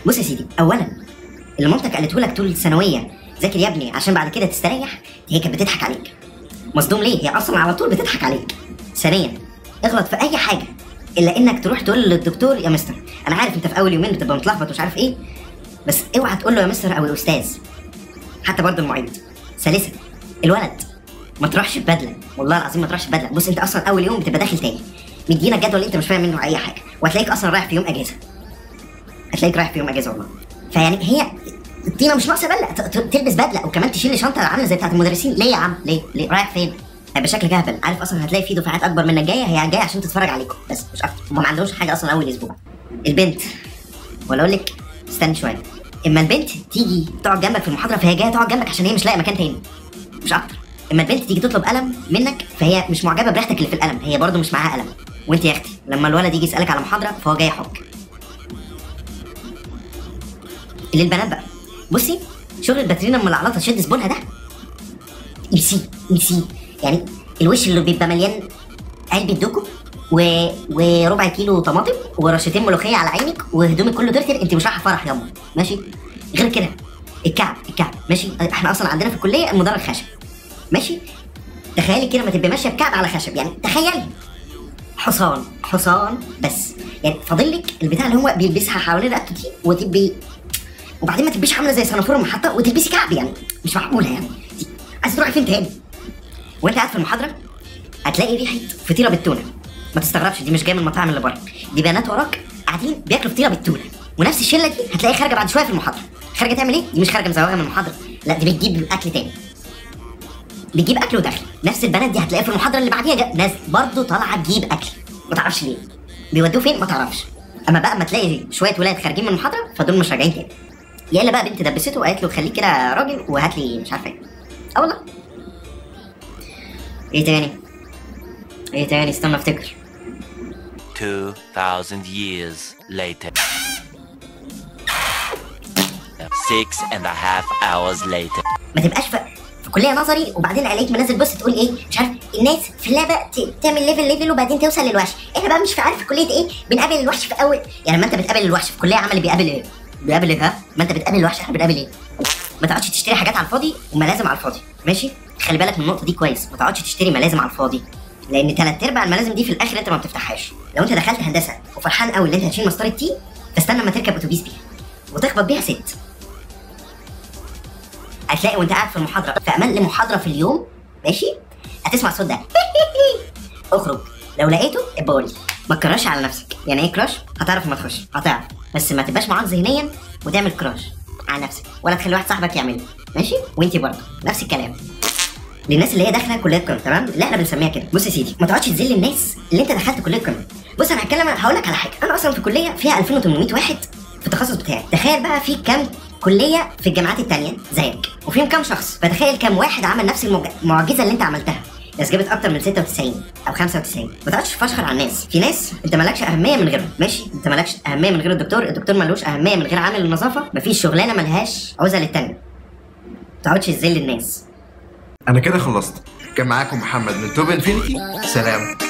بص يا سيدي، اولا اللي مامتك قالته لك طول الثانويه ذاكر يا ابني عشان بعد كده تستريح، هي كانت بتضحك عليك. مصدوم ليه؟ هي اصلا على طول بتضحك عليك. ثانيا اغلط في اي حاجه الا انك تروح تقول للدكتور يا مستر. انا عارف انت في اول يومين بتبقى متلخبط ومش عارف ايه، بس اوعى تقول له يا مستر او يا استاذ، حتى برضه المعيد. ثالثا الولد ما تروحش ببدله، والله العظيم ما تروحش ببدله. بص انت اصلا اول يوم بتبقى داخل تاني، مدينا جدول انت مش فاهم منه اي حاجه، وهتلاقيك اصلا رايح في يوم اجازه. هتلاقيك رايح في يوم اجازه والله. فيعني هي الطينه مش ناقصه بدله، تلبس بدله وكمان تشيل شنطه عامله زي بتاعت المدرسين. ليه يا عم؟ ليه رايح فين؟ هيبقى شكلك اهبل. عارف اصلا هتلاقي في دفعات اكبر منك جايه، هي جايه عشان تتفرج عليكم بس مش اكتر. هم ما عندهمش حاجه اصلا اول اسبوع. البنت ولا اقول لك استني شويه، اما البنت تيجي تقعد جنبك في المحاضره فهي جايه تقعد جنبك عشان هي مش لاقيه مكان تاني، مش اكتر. اما البنت تيجي تطلب قلم منك فهي مش معجبه بريحتك اللي في القلم، هي برضو مش معاها قلم. وانت يا اختي لما الولد يجي يسالك على محاضره فهو جاي يحك. للبنات بقى، بصي شغل الباترينا ام العلاطه تشد زبونها ده نسيه. يعني الوش اللي بيبقى مليان علبه دوكو وربع كيلو طماطم ورشتين ملوخيه على عينك وهدومك كله ديرتر، انت مش رايحه فرح ياما ماشي. غير كده الكعب ماشي، احنا اصلا عندنا في الكليه المدرج خشب ماشي. تخيلي كده ما تبقى ماشيه بكعب على خشب، يعني تخيلي حصان بس. يعني فاضل لك البتاع اللي هو بيلبسها حوالين رقبته دي وتبقي، وبعدين ما تبقيش عامله زي صنافور المحطه وتلبسي كعب، يعني مش معقوله. يعني عايزه تروحي فين تاني؟ وانت قاعد في المحاضره هتلاقي ريحه فطيره بالتونه. ما تستغربش، دي مش جايه من المطاعم اللي بره، دي بنات وراك قاعدين بياكلوا فطيره بالتونه. ونفس الشله دي هتلاقي خارجه بعد شويه في المحاضره. خارجه تعمل ايه؟ دي مش خارجه مزوغه من المحاضره، لا دي بتجيب اكل تاني، بتجيب اكل وداخل. نفس البنات دي هتلاقيها في المحاضره اللي بعديها ناس برضه طالعه تجيب اكل، ما تعرفش ليه بيودوه فين، ما تعرفش. اما بقى ما تلاقي شويه ولاد خارجين من المحاضره فدول مش راجعين تاني. يا الا بقى بنت دبسته وقالت له خليك كده راجل وهات لي مش عارفه ايه. اه والله. ايه تاني استنى افتكر. 2000 years later. 6.5 hours later. ما تبقاش في كليه نظري وبعدين عليك منزل بص تقول ايه مش عارف الناس في اللعبه تعمل ليفل وبعدين توصل للوحش. احنا بقى مش عارف في كليه ايه بنقابل الوحش في اول. يعني ما انت بتقابل الوحش في كليه عمل بيقابل ايه؟ ها؟ ما انت بتقابل الوحش احنا بنقابل ايه؟ ما تقعدش تشتري حاجات على الفاضي وملازم على الفاضي ماشي؟ خلي بالك من النقطه دي كويس، ما تقعدش تشتري ملازم على الفاضي، لان 3/4 الملازم دي في الاخر انت ما بتفتحهاش. لو انت دخلت هندسه وفرحان قوي ان انت هتشيل مسطره تي، فاستنى اما تركب اتوبيس بيها وتخبط بيها ست. هتلاقي وانت قاعد في المحاضره في امان محاضره في اليوم ماشي، هتسمع الصوت ده اخرج. لو لقيته ابقى قول لي. ما تكرش على نفسك. يعني ايه كراش؟ هتعرف ما تخش هتعرف، بس ما تبقاش معاق ذهنيا وتعمل كراش على نفسك، ولا تخلي واحد صاحبك يعمله ماشي. وانتي برضه نفس الكلام للناس اللي هي داخله كليه قمه، تمام؟ اللي احنا بنسميها كده. بص يا سيدي، ما تقعدش تذل الناس اللي انت دخلت كليه قمه. بص انا هقول لك على حاجه، انا اصلا في كليه فيها 2800 واحد في التخصص بتاعي. تخيل بقى في كام كليه في الجامعات التانيه زيك وفيهم كام شخص، فتخيل كام واحد عمل نفس المعجزه اللي انت عملتها. ناس جابت اكتر من 96 او 95. ما تقعدش تفشخر على الناس. في ناس انت مالكش اهميه من غيرهم ماشي، انت مالكش اهميه من غير الدكتور مالوش اهميه من غير عامل النظافه، مفيش شغلانه ملهاش عوزه للتانيه. ما تقعدش تذل الناس. انا كده خلصت. كان معاكم محمد من توب انفينيتي. سلام.